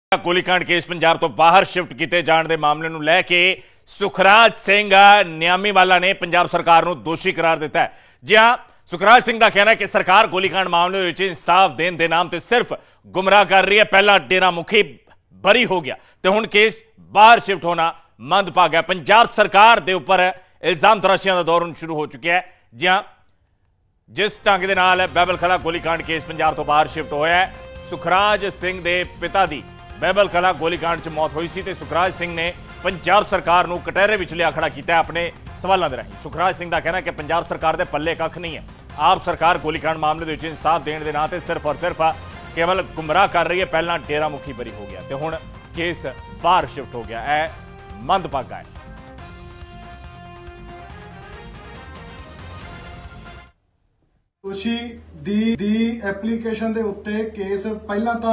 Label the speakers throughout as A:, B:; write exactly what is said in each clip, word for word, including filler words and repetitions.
A: ਗੋਲੀकांड case Punjab ਤੋਂ ਬਾਹਰ shift ਕੀਤੇ ਜਾਣ ਦੇ ਮਾਮਲੇ ਨੂੰ ਲੈ ਕੇ ਸੁਖਰਾਜ ਸਿੰਘ ਨਿਆਮੀਵਾਲਾ ਨੇ ਪੰਜਾਬ ਸਰਕਾਰ ਨੂੰ ਦੋਸ਼ੀ ਕਰਾਰ ਦਿੱਤਾ ਹੈ। ਜੀ ਹਾਂ, ਸੁਖਰਾਜ ਸਿੰਘ ਦਾ ਕਹਿਣਾ ਹੈ ਕਿ ਸਰਕਾਰ ਗੋਲੀकांड ਮਾਮਲੇ ਵਿੱਚ ਇਨਸਾਫ ਦੇਣ ਦੇ ਨਾਮ ਤੇ ਸਿਰਫ ਗੁੰਮਰਾਹ ਕਰ ਰਹੀ ਹੈ। ਪਹਿਲਾਂ ਡੇਰਾ ਮੁਖੀ ਬਰੀ ਹੋ ਗਿਆ ਤੇ ਹੁਣ ਕੇਸ ਬਾਹਰ ਸ਼ਿਫਟ ਹੋਣਾ ਮੰਦਭਾਗਾ ਹੈ। ਪੰਜਾਬ ਸਰਕਾਰ ਦੇ ਉੱਪਰ ਇਲਜ਼ਾਮ ਤਰਾਸ਼ੀਆਂ ਦਾ ਦੌਰ ਸ਼ੁਰੂ ਹੋ ਚੁੱਕਿਆ ਹੈ। ਜੀ ਹਾਂ, जिस ढंग के नाल बहबल कला गोलीकांड केस पंजाब तो बाहर शिफ्ट होया है, सुखराज सिंह दे पिता दी बहबल कला गोलीकांड च मौत हुई सी ते सुखराज सिंह ने पंजाब सरकार नूं कटहरे विच लिया खड़ा कीता है अपने सवालों के राही। सुखराज सिंह का कहना है कि पंजाब सरकार दे पल्ले कख नहीं है। आप सरकार गोलीकांड मामले दे विच इंसाफ देने के नाम ते सिर्फ और सिर्फ केवल गुमराह कर रही है। पहला डेरा मुखी बरी हो गया ते हुण केस बाहर शिफ्ट हो गया है। मंदभागा है।
B: दोषी दी दी एप्लीकेशन दे उत्ते केस पहला तो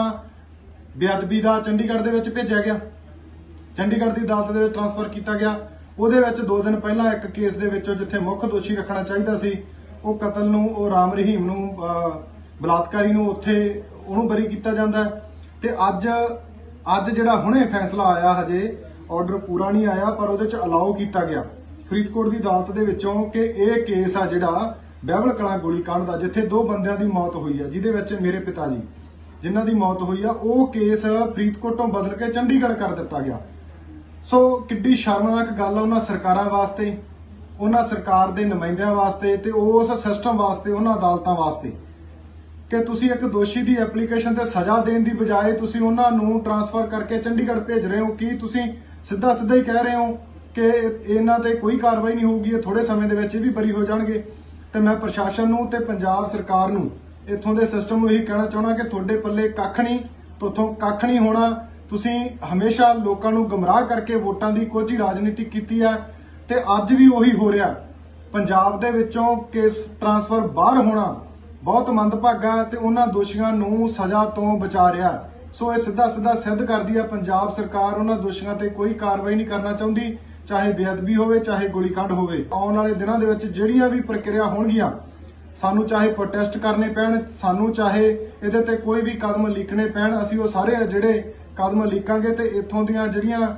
B: बेअदबी का चंडीगढ़ दे विच भेजा गया, चंडीगढ़ की अदालत दे विच ट्रांसफर किया गया। उहदे विच दो दिन पहला एक केस दे विच जिथे मुख दोषी रखना चाहिए सी वो कतल नूं वो राम रहीम नूं बलात्कारी नूं उत्थे उहनूं बरी किया जांदा है। ते अज अज जिहड़ा हुणे फैसला आया, हजे ऑर्डर पूरा नहीं आया पर उहदे च अलाउ किया गया फरीदकोट की अदालत दे विचों कि यह केस आ जिहड़ा बहबल कला गोलीकांड का जिथे दो बंदियां दी मौत हुई है, जिहदे विच मेरे पिता जी जिन्हां दी मौत हुई है, वो केस फरीदकोटों बदल के चंडीगढ़ कर दिता गया। सो किड्डी शर्मनाक गल उन्हां सरकारां वास्ते, उन्हां सरकार दे नुमाइंदियां वास्ते ते उस सिस्टम वास्ते, उन्हां अदालतां वास्ते कि तुसीं एक दोषी दी एप्लीकेशन ते सज़ा देण दी बजाए तुसीं उन्हां नूं ट्रांसफर करके चंडीगढ़ भेज रहे हो। कि तुसीं सीधा सीधा ही कह रहे हो कि इन्हां ते कोई कार्रवाई नहीं होगी, थोड़े समय दे विच भी बरी हो जाणगे। ਤੇ मैं प्रशासन ਨੂੰ ਤੇ ਪੰਜਾਬ ਸਰਕਾਰ ਨੂੰ ਇੱਥੋਂ ਦੇ ਸਿਸਟਮ ਨੂੰ ਇਹੀ ਕਹਿਣਾ ਚਾਹੁੰਦਾ ਕਿ ਤੁਹਾਡੇ ਪੱਲੇ ਕੱਖ ਨਹੀਂ, ਤੋਥੋਂ ਕੱਖ ਨਹੀਂ ਹੋਣਾ। ਤੁਸੀਂ ਹਮੇਸ਼ਾ ਲੋਕਾਂ ਨੂੰ ਗਮਰਾਹ ਕਰਕੇ ਵੋਟਾਂ ਦੀ ਕੋਝੀ ਰਾਜਨੀਤੀ ਕੀਤੀ ਹੈ ਤੇ ਅੱਜ ਵੀ ਉਹੀ ਹੋ ਰਿਹਾ। ਪੰਜਾਬ ਦੇ ਵਿੱਚੋਂ ਕੇਸ ਟ੍ਰਾਂਸਫਰ ਬਾਹਰ ਹੋਣਾ ਬਹੁਤ ਮੰਦਭਾਗਾ ਤੇ ਉਹਨਾਂ ਦੋਸ਼ੀਆਂ ਨੂੰ ਸਜ਼ਾ ਤੋਂ ਬਚਾ ਰਿਹਾ। ਸੋ ਇਹ ਸਿੱਧਾ ਸਿੱਧਾ ਸਿੱਧ ਕਰਦੀ ਹੈ ਪੰਜਾਬ ਸਰਕਾਰ ਉਹਨਾਂ ਦੋਸ਼ੀਆਂ ਤੇ ਕੋਈ ਕਾਰਵਾਈ ਨਹੀਂ ਕਰਨਾ ਚਾਹੁੰਦੀ, चाहे बेअदबी होवे चाहे गोलीकांड होवे। आने वाले दिनों दे विच जिहड़ियां भी प्रक्रिया होणगियां, सानू चाहे प्रोटेस्ट करने पैण, सानू चाहे इहदे ते कोई भी कदम लीकने पैण, असीं वो सारे जिहड़े कदम लीकांगे ते इत्थों दीयां जिहड़ियां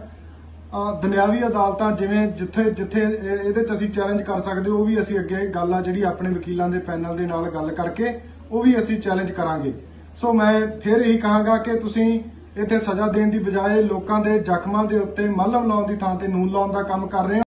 B: दुनियावी अदालतां जिवें जिथे जिथे इहदे च असीं चैलेंज कर सकदे हो, भी असीं अगे गल आ जिहड़ी अपने वकीलां दे पैनल दे नाल गल करके वो भी असीं चैलेंज करांगे। सो मैं फिर यही कहांगा कि तुसीं इत्थे सज़ा देण दी बजाए लोकां दे जख्मां दे उत्ते मलहम लाउण दी थां ते नून लाउण दा काम कर रहे हो।